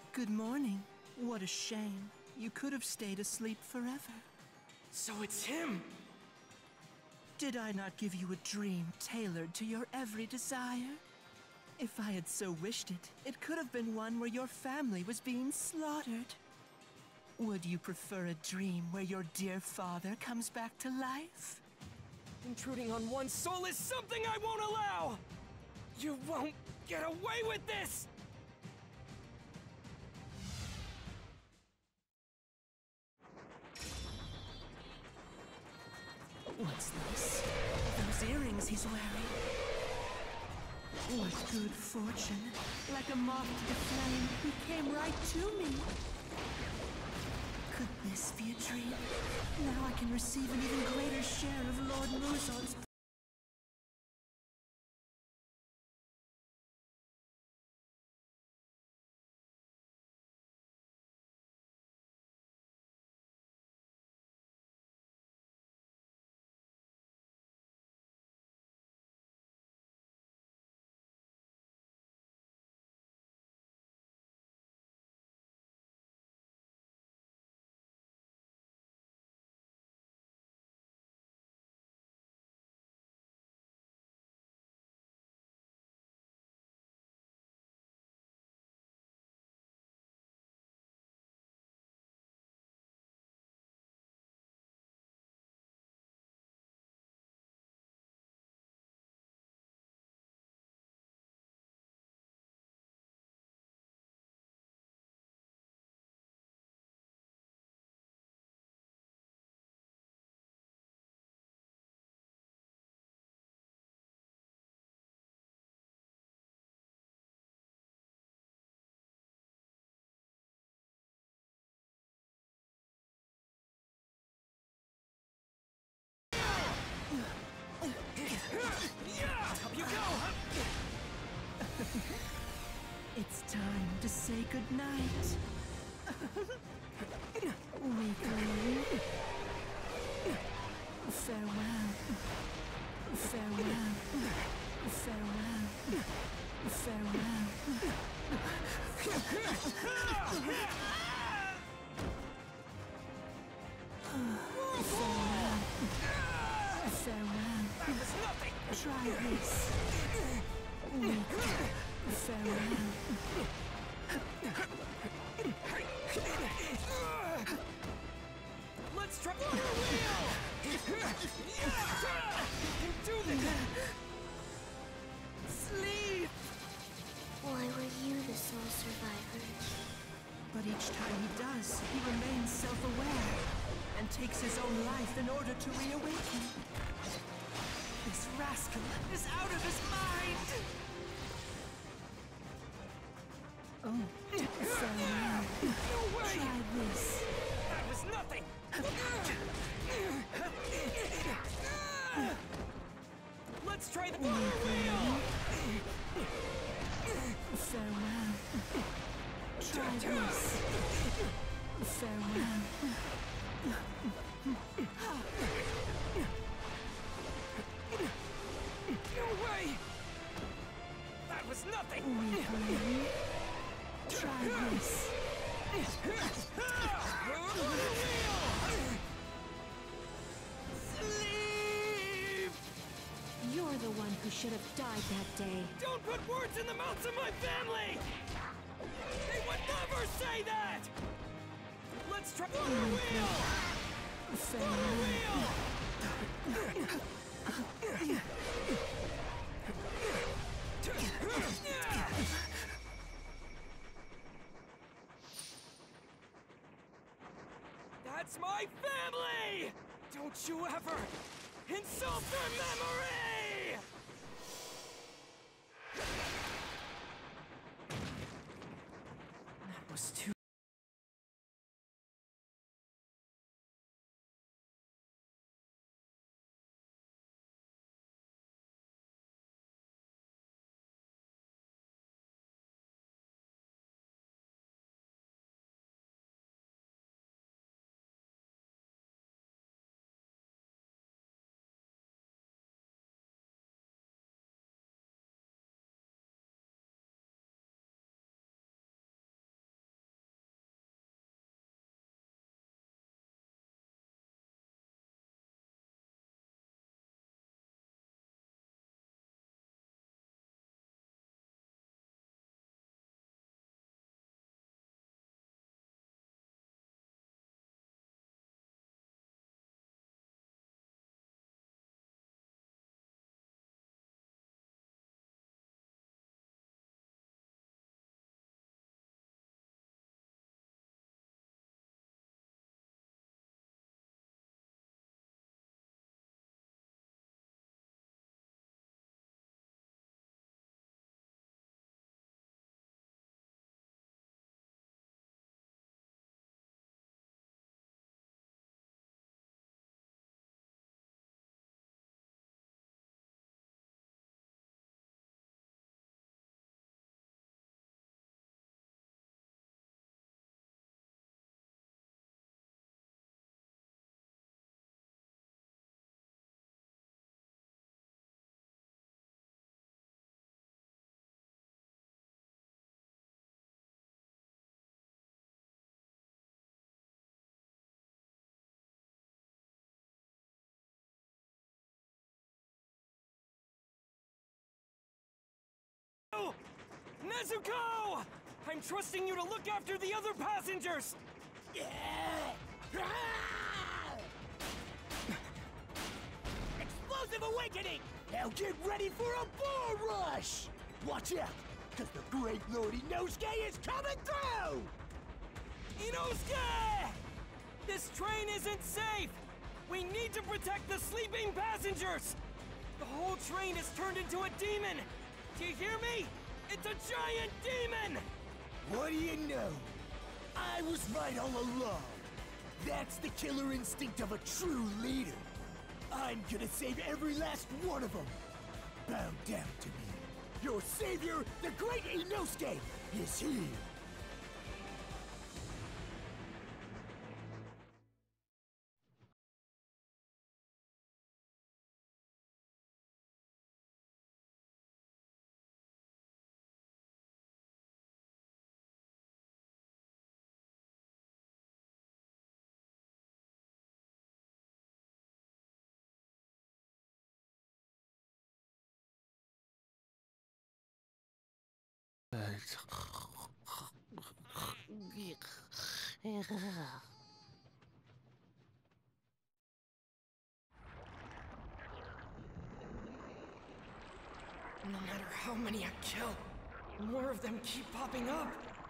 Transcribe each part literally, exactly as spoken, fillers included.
Good morning. What a shame. You could have stayed asleep forever. So it's him! Did I not give you a dream tailored to your every desire? If I had so wished it, it could have been one where your family was being slaughtered. Would you prefer a dream where your dear father comes back to life? Intruding on one's soul is something I won't allow! You won't get away with this! What's this? Those earrings he's wearing. What good fortune. Like a moth to the flame, he came right to me. Could this be a dream? Now I can receive an even greater share of Lord Muzon's. Up you go! It's time to say goodnight. Weakling. Farewell. Farewell. Farewell. Farewell. Farewell. Farewell. That was nothing! Try this. Weakling. Farewell. Let's try water wheel! You can do this! Sleep! Why were you the sole survivor? But each time he does, he remains self-aware and takes his own life in order to reawaken. This rascal is out of his mind! Oh, farewell. No way! Try this. That was nothing! Let's try the water wheel! Farewell. Try this. Farewell. No way! That was nothing! Weakling. Try this. Sleep! You're the one who should have died that day. Don't put words in the mouths of my family! They would never say that! Let's try water wheel! Water wheel! That's my family! Don't you ever insult their memory! That was too Nezuko! I'm trusting you to look after the other passengers! Explosive awakening! Now get ready for a bull rush! Watch out, because the great Lord Inosuke is coming through! Inosuke! This train isn't safe! We need to protect the sleeping passengers! The whole train has turned into a demon! Do you hear me? It's a giant demon! What do you know? I was right all along. That's the killer instinct of a true leader. I'm gonna save every last one of them. Bow down to me. Your savior, the great Inosuke, is here. No matter how many I kill, more of them keep popping up.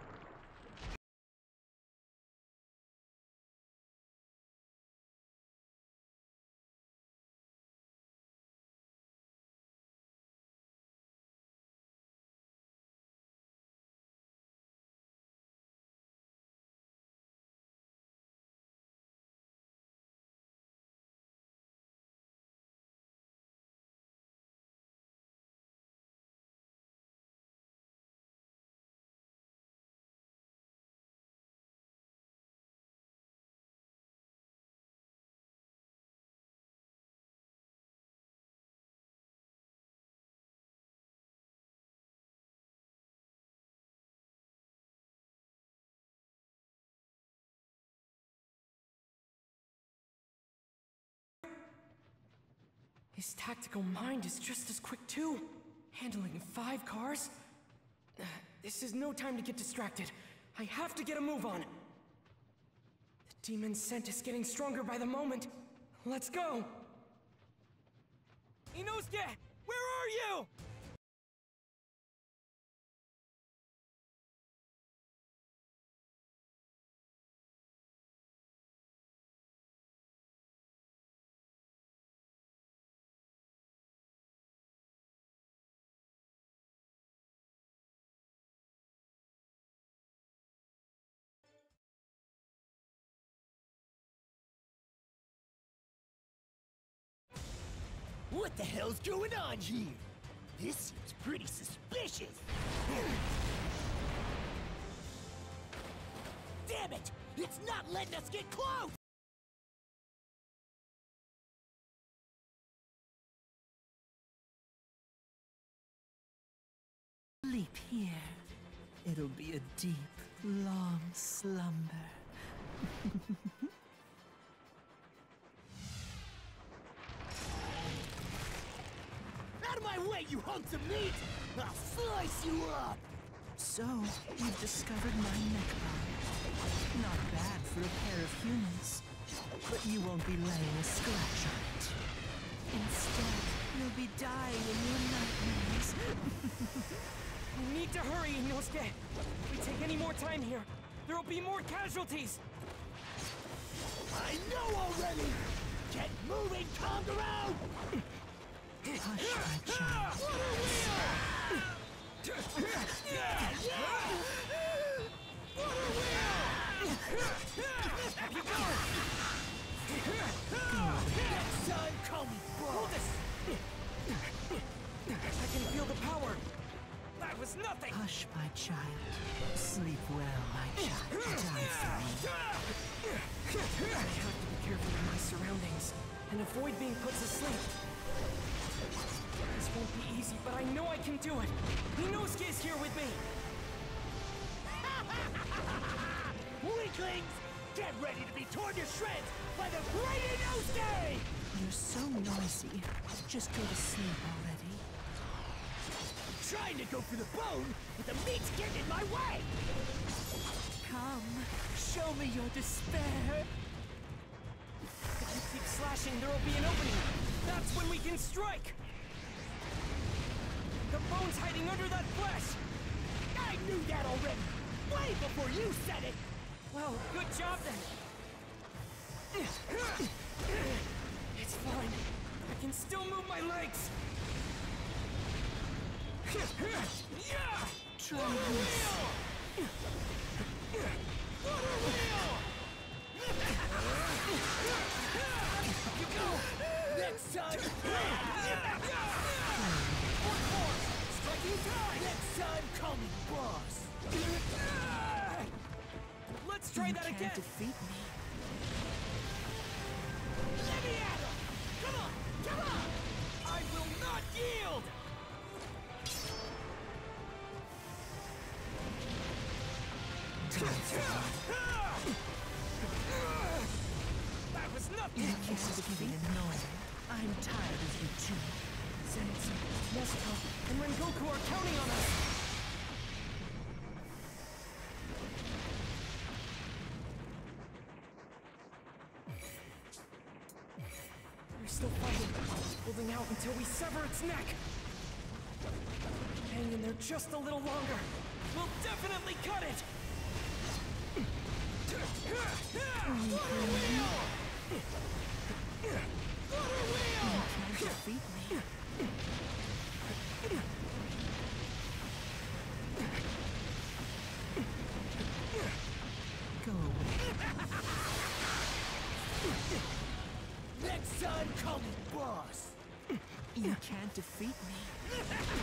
His tactical mind is just as quick too. Handling five cars? Uh, this is no time to get distracted. I have to get a move on. The demon's scent is getting stronger by the moment. Let's go! Inosuke! Where are you? What the hell's going on here? This seems pretty suspicious. Damn it! It's not letting us get close! Sleep here. It'll be a deep, long slumber. Out of my way, you hunks of meat! I'll slice you up! So, you've discovered my neck bone. Not bad for a pair of humans. But you won't be laying a scratch on it. Instead, you'll be dying in your nightmares. We need to hurry, Inosuke! If we take any more time here, there'll be more casualties! I know already! Get moving, Kangaro! Hush, my child. Next time, call me bro! Hold this! I can feel the power! That was nothing! Hush, my child. Sleep well, my child. Die for me. I have to be careful of my surroundings and avoid being put to sleep. This won't be easy, but I know I can do it! Inosuke is here with me! Weaklings! Get ready to be torn to shreds by the great Inosuke! You're so noisy. Just go to sleep already. trying to go for the bone, but the meat's getting in my way! Come, show me your despair. If you keep slashing, there'll be an opening. That's when we can strike! The bone's hiding under that flesh! I knew that already! Way before you said it! Well, good job then. It's fine. I can still move my legs. Try this. Next time! Striking time! Next time, call me boss! Let's try You that can't again! defeat me. Let me at him! Come on! Come on! I will not yield! That was nothing! You can't getting annoying. I'm tired of you too. Zenitsu, Nezuko, and Rengoku are counting on us! We're still fighting, holding out until we sever its neck! Hang in there just a little longer! We'll definitely cut it! Water wheel! Water wheel! You can't defeat me. Go away. Next time, call me boss! You can't defeat me.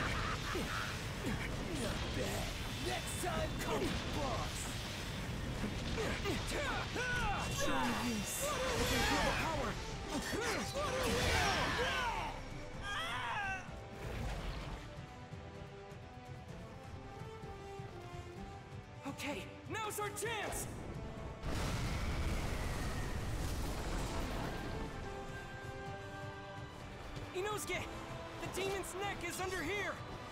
Not bad. Next time, call me boss! Try this. I can feel the power! Okay, now's our chance! Inosuke! The demon's neck is under here!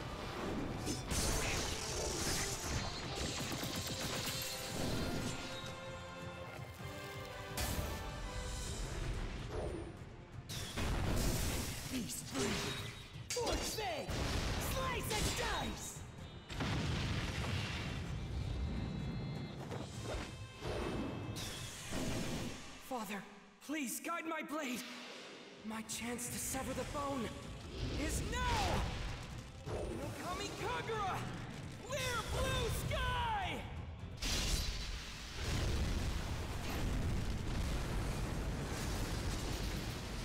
Beast breathing! Force fang! Slice and dice! Father, please guide my blade! My chance to sever the bone is now! Inokami Kagu!